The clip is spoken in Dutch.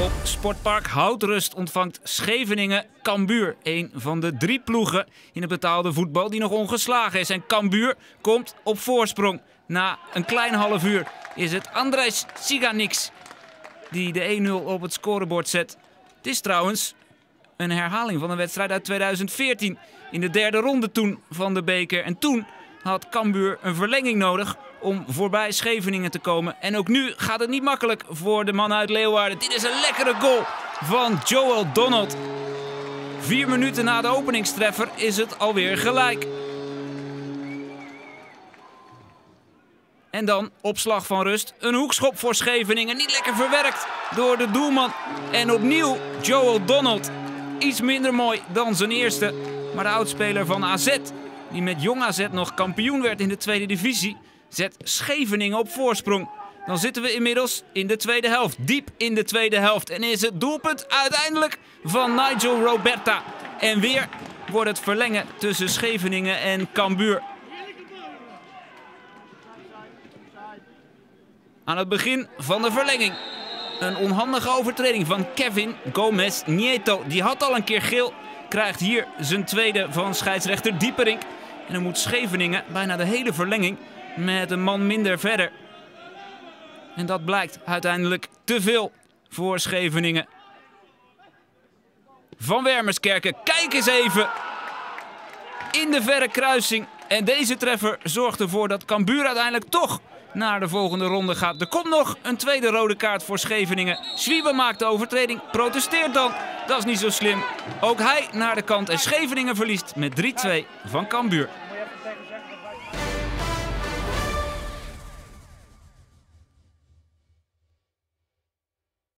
Op Sportpark Houtrust ontvangt Scheveningen Cambuur. Een van de 3 ploegen in het betaalde voetbal die nog ongeslagen is. En Cambuur komt op voorsprong. Na een klein half uur is het Andres Ciganix die de 1-0 op het scorebord zet. Het is trouwens een herhaling van een wedstrijd uit 2014. In de 3e ronde toen van de beker. En toen had Cambuur een verlenging nodig om voorbij Scheveningen te komen. En ook nu gaat het niet makkelijk voor de man uit Leeuwarden. Dit is een lekkere goal van Joel Donald. 4 minuten na de openingstreffer is het alweer gelijk. En dan op slag van rust een hoekschop voor Scheveningen. Niet lekker verwerkt door de doelman. En opnieuw Joel Donald. Iets minder mooi dan zijn eerste. Maar de oudspeler van AZ, die met Jong AZ nog kampioen werd in de 2e divisie, zet Scheveningen op voorsprong. Dan zitten we inmiddels in de tweede helft. Diep in de tweede helft. En is het doelpunt uiteindelijk van Nigel Roberta. En weer wordt het verlengen tussen Scheveningen en Cambuur. Aan het begin van de verlenging. Een onhandige overtreding van Kevin Gomez Nieto. Die had al een keer geel. Krijgt hier zijn tweede van scheidsrechter Dieperink. En dan moet Scheveningen bijna de hele verlenging met een man minder verder. En dat blijkt uiteindelijk te veel voor Scheveningen. Van Wermerskerken, kijk eens even. In de verre kruising. En deze treffer zorgt ervoor dat Cambuur uiteindelijk toch naar de volgende ronde gaat. Er komt nog een tweede rode kaart voor Scheveningen. Zwiebe maakt de overtreding, protesteert dan. Dat is niet zo slim. Ook hij naar de kant en Scheveningen verliest met 3-2 van Cambuur.